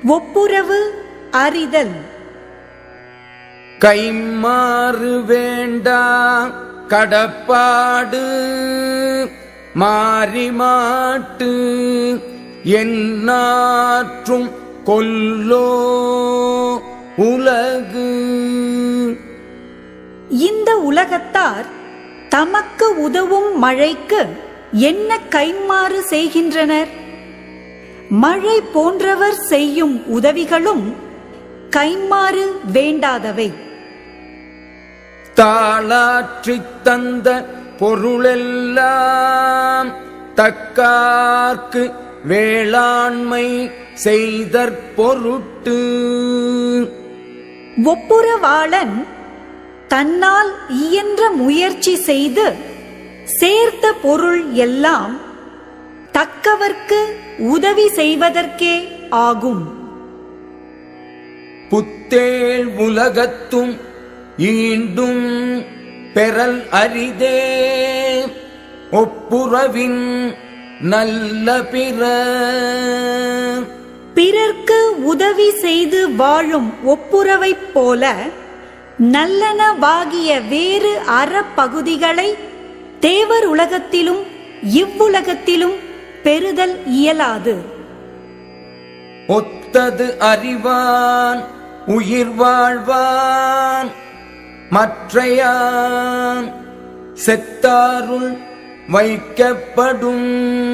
ஒப்புரவு அறிதல். கைம்மாறு வேண்டா கடப்பாடு மாறிமாட்டு எந்நாற்றும் கொல்லோ உலகு. இந்த உலகத்தார் தமக்கு உதவும் மழைக்கு என்ன கைம்மாறு செய்கின்றனர்? மழை போன்றவர் செய்யும் உதவிகளும் கைம்மாறு வேண்டாதவை. தாளாற்றித் தந்த பொருளெல்லாம் தக்கார்க்கு வேளாண்மை செய்தற் பொருட்டு. ஒப்புரவாளன் தன்னால் இயன்ற முயற்சி செய்து சேர்த்த பொருள் எல்லாம் தக்கவர்க்கு உதவி செய்வதற்கே ஆகும். புத்தேள் உலகத்தும் ஈண்டும் பெறல் அரிதே ஒப்புரவின் நல்ல பிற. பிறர்க்கு உதவி செய்து வாழும் ஒப்புரவைப் போல நல்லனவாகிய வேறு அறப்பகுதிகளை தேவர் உலகத்திலும் இவ்வுலகத்திலும் பெறுதல் இயலாது. ஒத்தது அறிவான் உயிர் வாழ்வான் மற்றையான் செத்தாருள் வைக்கப்படும்.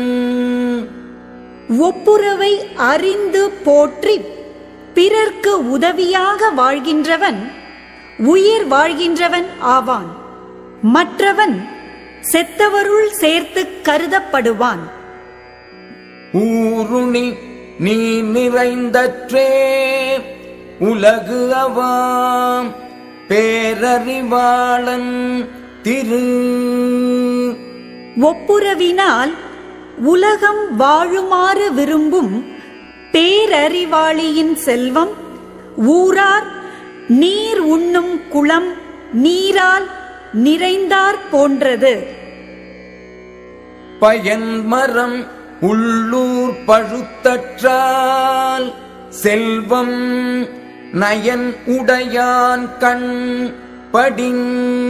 ஒப்புரவை அறிந்து போற்றி பிறர்க்கு உதவியாக வாழ்கின்றவன் உயிர் வாழ்கின்றவன் ஆவான். மற்றவன் செத்தவருள் சேர்த்து கருதப்படுவான். ஊருணி நீ நிறைந்தற்றே உலகு அவாம் பேரறிவாளன் திரு. ஒப்புரவினால் உலகம் வாழுமாறு விரும்பும் பேரறிவாளியின் செல்வம் ஊரார் நீர் உண்ணும் குளம் நீரால் நிறைந்தார் போன்றது. பயன்மரம் உள்ளூர் பழுத்தற்றால் செல்வம் நயன் உடையான் கண் படின்.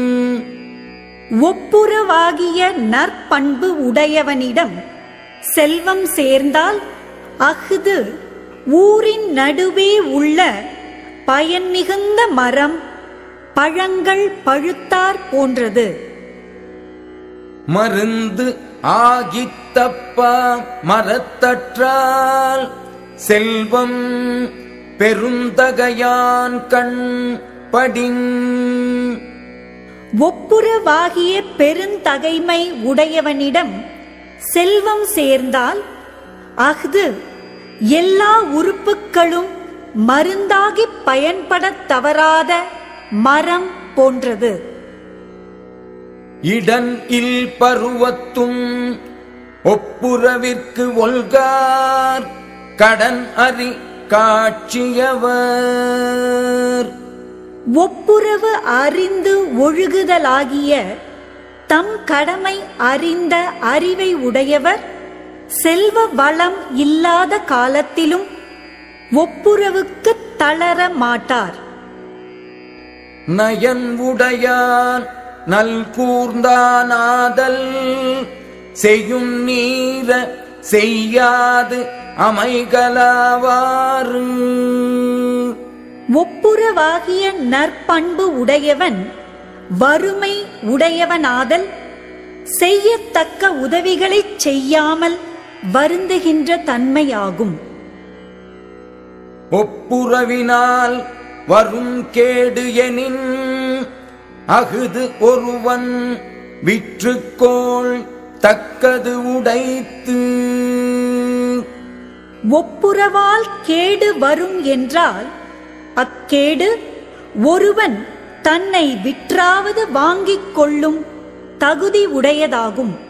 ஒப்புரவாகிய நற்பண்பு உடையவனிடம் செல்வம் சேர்ந்தால் அஃது ஊரின் நடுவே உள்ள பயன் மிகுந்த மரம் பழங்கள் பழுத்தார் போன்றது. மருந்து ஆகித்தப்பா மரத்தற்றால் செல்வம் பெருந்தகையான் கண் படின். ஒப்புரவாகிய பெருந்தகைமை உடையவனிடம் செல்வம் சேர்ந்தால் அஃது எல்லா உறுப்புகளும் மருந்தாகி பயன்படத் தவறாத மரம் போன்றது. இடன் இல் பருவத்தும் ஒப்புரவிற்கு ஒல்கார் கடன் அறி காட்சியவர். ஒப்புரவு அறிந்து ஒழுகுதலாகிய தம் கடமை அறிந்த அறிவை உடையவர் செல்வ வளம் இல்லாத காலத்திலும் ஒப்புரவுக்கு தளர மாட்டார். நயன் உடையான் நல் கூர்ந்தானாதல் செய்யும் நீர செய்யாது அமைகலாவாறு. ஒப்புரவாகிய நற்பண்பு உடையவன் வறுமை உடையவனாதல் செய்யத்தக்க உதவிகளைச் செய்யாமல் வருந்துகின்ற தன்மையாகும். ஒப்புரவினால் வரும் கேடு எனின் அஃது ஒருவன் விற்றுக்கோள் தக்கது உடைத்து. ஒப்புரவால் கேடு வரும் என்றால் அக்கேடு ஒருவன் தன்னை விற்றாவது வாங்கிக் கொள்ளும் தகுதி உடையதாகும்.